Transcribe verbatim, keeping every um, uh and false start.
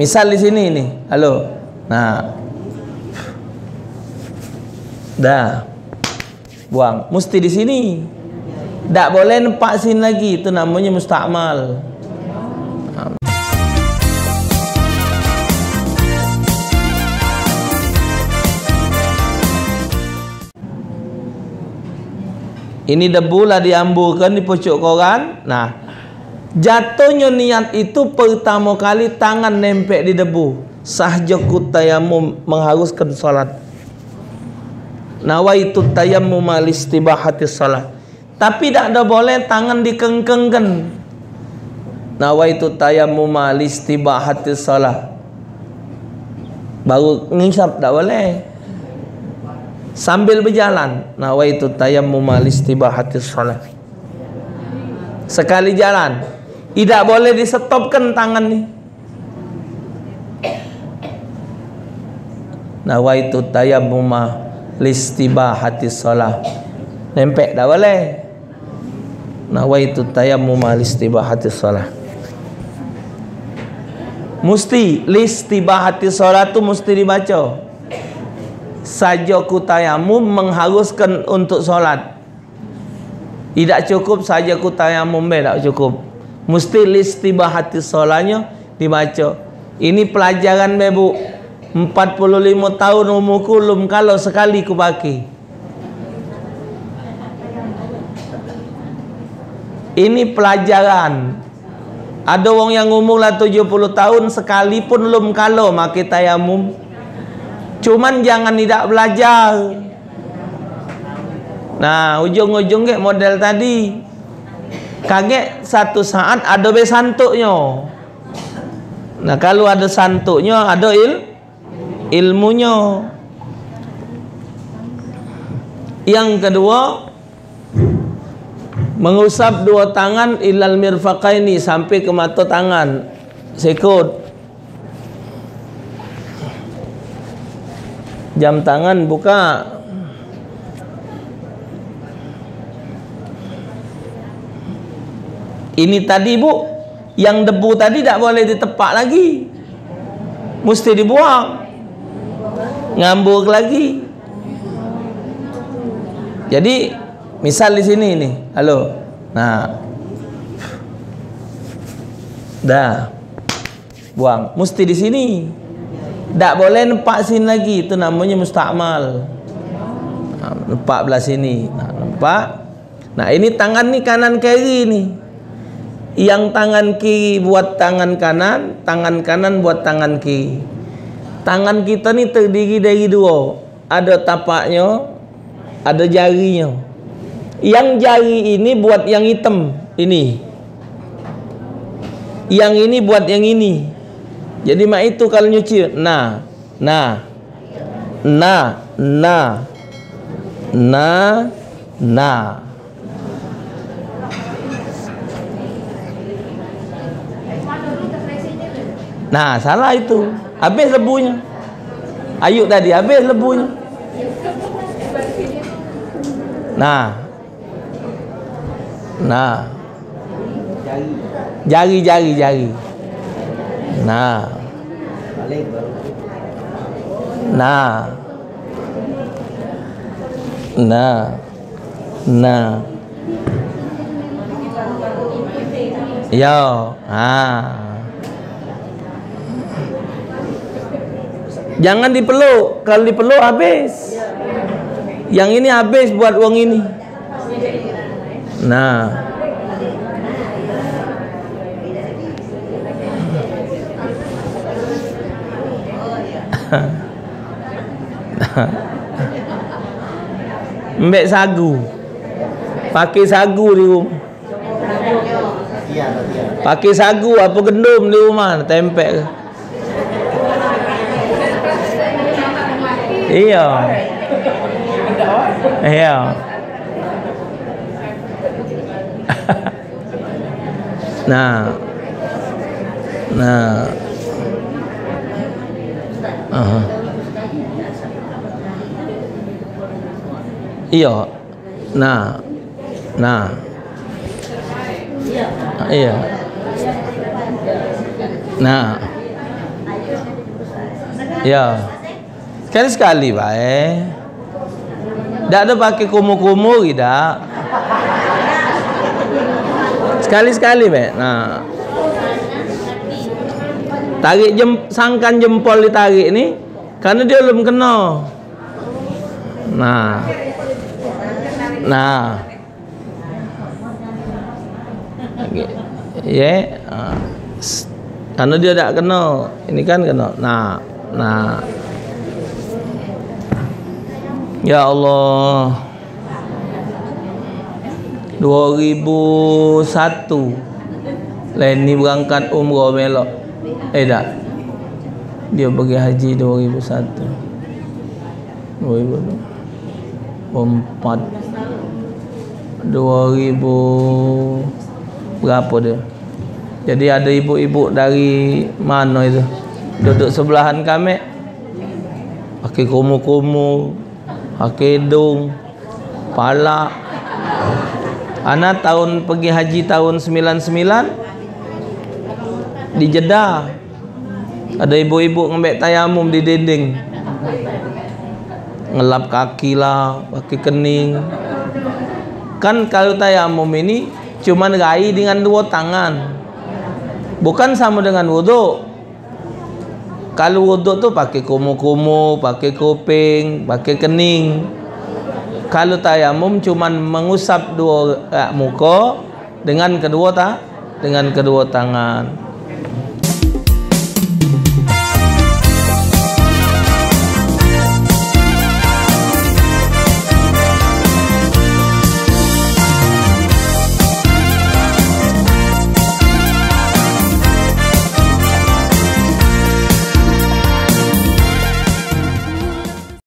Misal di sini nih, halo. Nah, dah, buang. Mesti di sini. Tak boleh nempak sini lagi. Itu namanya musta'mal. Ini debu lah diamburkan di pucuk koran. Nah, jatuhnya niat itu pertama kali tangan nempel di debu. Sahjaku tayamum mengharuskan salat. Nawaitu tayammum alistibahati salat. Tapi tak ada boleh tangan dikengkengkan. Nawaitu tayammum alistibahati salat. Baru ngisap tak boleh. Sambil berjalan, nawaitu tayammum alistibahati salat. Sekali jalan, tidak boleh disetopkan tangan ni. Nawaitu tayammum alistibahati salat. Nempel tak boleh. Nawaitu tayammum alistibahati salat. Mesti listibahati salat tu mesti dibaca. Sajaku tayamum mengharuskan untuk solat. Tidak cukup sajaku tayamum be, tak cukup. Mesti listibahati solatnya dibaca. Ini pelajaran be bu. empat puluh lima tahun umurku belum kalau sekali ku pakai. Ini pelajaran. Ada orang yang umur lah tujuh puluh tahun sekalipun belum kalau pakai tayamum. Cuman jangan tidak belajar. Nah, ujung-ujung ke model tadi. Kaget satu saat ada be santuknya. Nah, kalau ada santuknya, ada il ilmunya. Yang kedua, mengusap dua tangan ilal mirfaqaini sampai ke mata tangan. Sikut. Jam tangan buka. Ini tadi bu, yang debu tadi tak boleh ditepak lagi. Mesti dibuang. Ngambuk lagi. Jadi misal di sini nih, halo. Nah, dah, buang. Mesti di sini. Tak boleh nampak sini lagi. Itu namanya musta'mal. Nah, nampak belah sini. Nah, nampak. Nah, ini tangan ni kanan kiri ni. Yang tangan kiri buat tangan kanan, tangan kanan buat tangan kiri. Tangan kita ni terdiri dari dua. Ada tapaknya, ada jarinya. Yang jari ini buat yang hitam ini. Yang ini buat yang ini. Jadi mak itu kalau nyuci, nah, nah, nah, nah, nah, nah. Nah, salah itu. Habis lebunya. Ayub tadi habis lebunya. Nah, nah, jari, jari, jari. Nah, nah, nah, nah, yo, ah, jangan dipeluk. Kalau dipeluk habis. Yang ini habis buat uang ini. Nah. Mbek sagu. Pakai sagu di rumah. Pakai sagu apa gendum di rumah tempel. Iya. Iya. Nah. Nah. Uh-huh. Iya. Nah. Nah. Iya. Nah. Ya. Sekali-sekali baik. Tak ada pakai kumu-kumu tidak. Sekali-sekali baik. Nah. Tarik jem, sangkan jempol ditarik ni karena dia belum kena. Nah. Nah. Okay. Ya. Yeah. Karena dia tak kena. Ini kan kena. Nah. Nah. Ya Allah. dua ribu satu Leni berangkat umrah melok. Eh tak. Dia pergi haji dua ribu satu. dua ribu empat. dua ribu berapa dia? Jadi ada ibu-ibu dari mana itu duduk sebelahan kami, pakai kumu-kumu, pakai hidung, palak. Ana tahun pergi haji tahun sembilan sembilan di Jeddah. Ada ibu-ibu ngambil tayamum di dinding, ngelap kaki lah, pakai kening. Kan kalau tayamum ini cuman rai dengan dua tangan, bukan sama dengan wuduk. Kalau wuduk tu pakai kumu-kumu, pakai kuping, pakai kening. Kalau tayamum cuman mengusap dua eh, muka dengan kedua ta, dengan kedua tangan.